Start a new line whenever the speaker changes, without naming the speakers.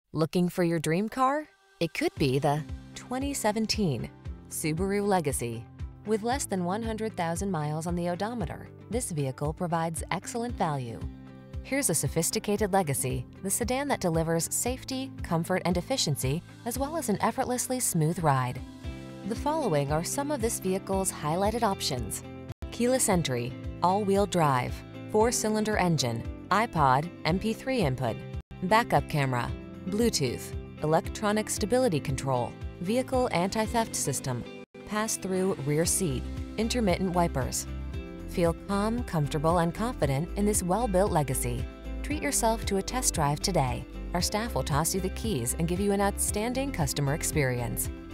Looking for your dream car? It could be the 2017 Subaru Legacy. With less than 100,000 miles on the odometer, this vehicle provides excellent value. Here's a sophisticated Legacy, the sedan that delivers safety, comfort, and efficiency, as well as an effortlessly smooth ride. The following are some of this vehicle's highlighted options: keyless entry, all-wheel drive, 4-cylinder engine, iPod, MP3 input, backup camera, Bluetooth, electronic stability control, vehicle anti-theft system, pass-through rear seat, intermittent wipers. Feel calm, comfortable, and confident in this well-built Legacy. Treat yourself to a test drive today. Our staff will toss you the keys and give you an outstanding customer experience.